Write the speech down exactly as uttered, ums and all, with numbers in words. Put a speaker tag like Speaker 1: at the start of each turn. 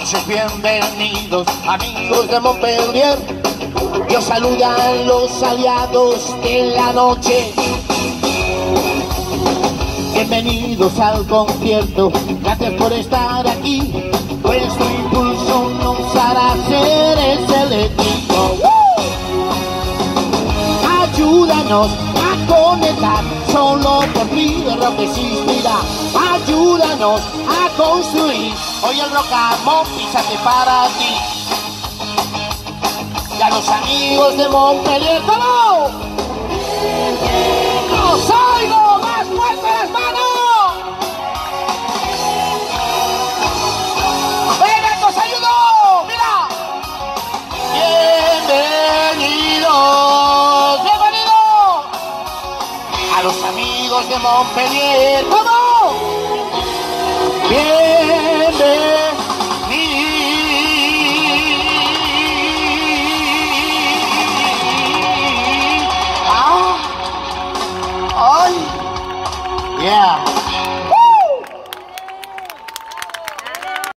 Speaker 1: Entonces bienvenidos amigos de Montpellier, Dios saluda a los aliados de la noche. Bienvenidos al concierto, gracias por estar aquí. Vuestro impulso nos hará ser excelentico. Ayúdanos a conectar, solo por ti el rock existirá. Ayúdanos a construir, hoy el rock amo, písate para ti. Y a los amigos de Montpellier, ¿cómo? ¡Os oigo! ¡Más fuerte las manos! ¡Venga, que os ayudo! ¡Mira! ¡Bienvenidos! ¡Bienvenidos! A los amigos de Montpellier, ¿cómo? ¡Bien!